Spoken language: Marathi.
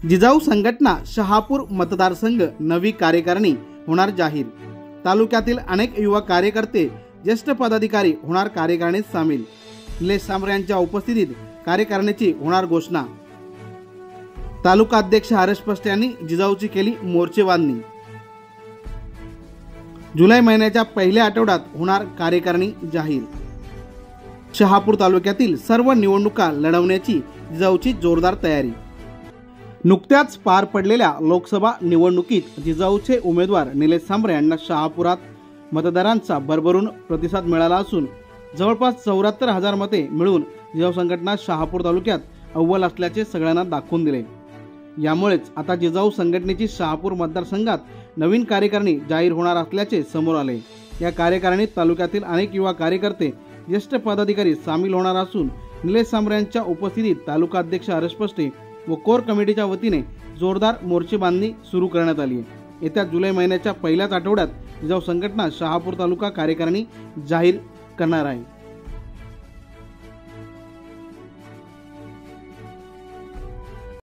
जिजाऊ संघटना शहापूर मतदारसंघ नवी कार्यकारिणी होणार जाहीर। तालुक्यातील अनेक युवा कार्यकर्ते ज्येष्ठ पदाधिकारी होणार कार्यकारिणीत सामील। निलेश सांबरे यांच्या उपस्थितीत कार्यकारिणीची होणार घोषणा। तालुका अध्यक्ष हरेश पष्ट यांनी जिजाऊची केली मोर्चेबांधणी। जुलै महिन्याच्या पहिल्या आठवड्यात होणार कार्यकारिणी जाहीर। शहापूर तालुक्यातील सर्व निवडणुका लढवण्याची जिजाऊची जोरदार तयारी। नुकत्याच पार पडलेल्या लोकसभा निवडणुकीत जिजाऊचे उमेदवार निलेश सांबरे यांना शहापुरात मतदारांचा भरभरून प्रतिसाद मिळाला असून जवळपास 74,000 मते मिळून जिजाऊ संघटना शहापूर तालुक्यात अव्वल असल्याचे सगळ्यांना दाखवून दिले। यामुळेच आता जिजाऊ संघटनेची शहापूर मतदारसंघात नवीन कार्यकारिणी जाहीर होणार असल्याचे समोर आले। या कार्यकारिणीत तालुक्यातील अनेक युवा कार्यकर्ते ज्येष्ठ पदाधिकारी सामील होणार असून निलेश सांबरे यांच्या उपस्थितीत तालुका अध्यक्ष हरेश पष्ट व कोर कमिटीच्या वतीने जोरदार मोर्चेबांधणी सुरू करण्यात आली आहे। येत्या जुलै महिन्याच्या पहिल्याच आठवड्यात जिजाऊ संघटना शहापूर तालुका कार्यकारिणी जाहीर करणार आहे।